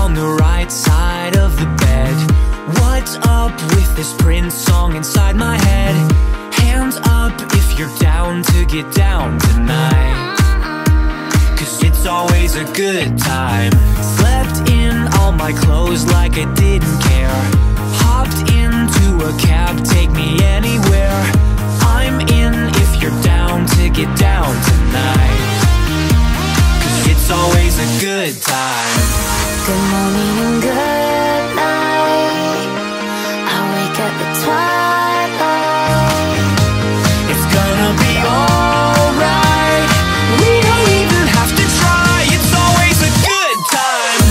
on the right side of the bed. What's up with this Prince song inside my head? Hands up if you're down to get down tonight, 'cause it's always a good time. Slept in all my clothes like I didn't care. Hopped into a cab, take me anywhere. I'm in if you're down to get down tonight, 'cause it's always a good time. Good morning and good night. I wake up at twilight. It's gonna be alright. We don't even have to try. It's always a good time.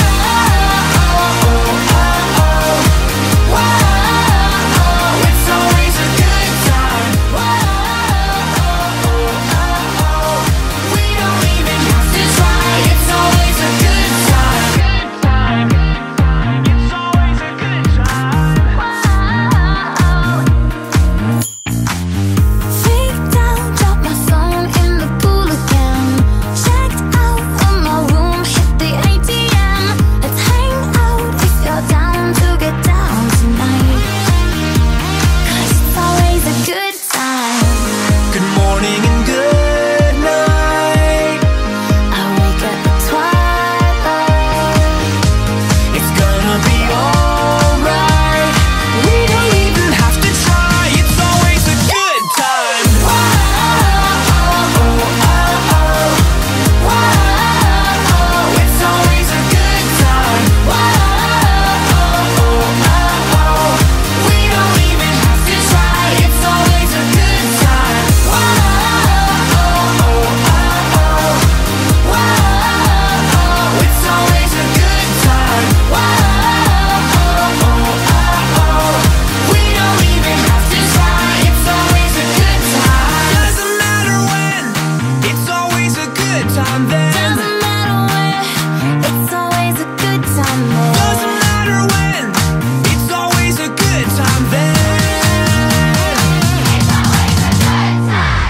It's always a good time. We don't even have to try. It's always a good time. It's always a good time. Freaked out, dropped my phone in the pool again. Checked out of my room, hit the ATM. Let's hang out if you're down to get down tonight, 'cause it's always a good time. Good morning and good night. I wake up at twilight. It's gonna be alright. We don't even have to try. It's always a good time. It's always a good time. We don't even have to try. It's always a good time. It's always a good time. We don't even have to try. It's always a good time. Doesn't matter when. It's always a good time then. Doesn't matter where, it's always a good time there. Doesn't matter when. It's always a good time then. It's always a good time.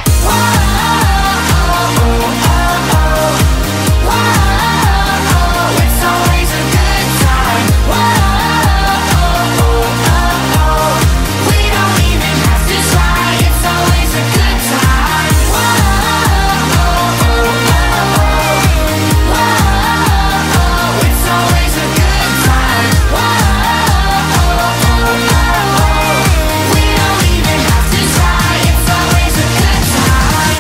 It's always a good time. We don't even have to try. It's always a good time. It's always a good time. We don't even have to try. It's always a good time.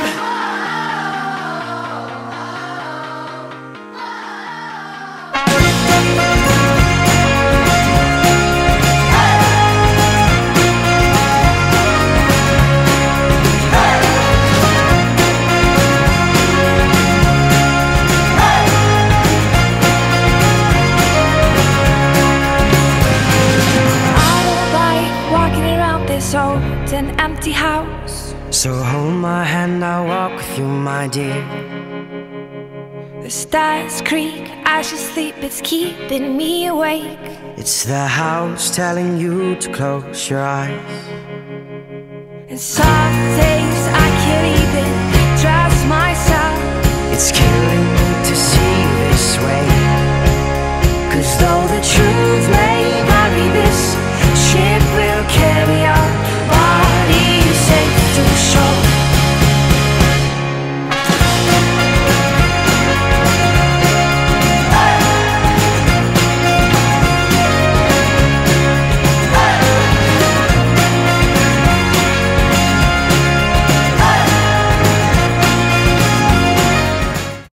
I don't like walking around this old and empty house. So hold my hand, I'll walk with you, my dear. The stars creak as you sleep, it's keeping me awake. It's the house telling you to close your eyes. And some days I can't even trust myself. It's killing me to see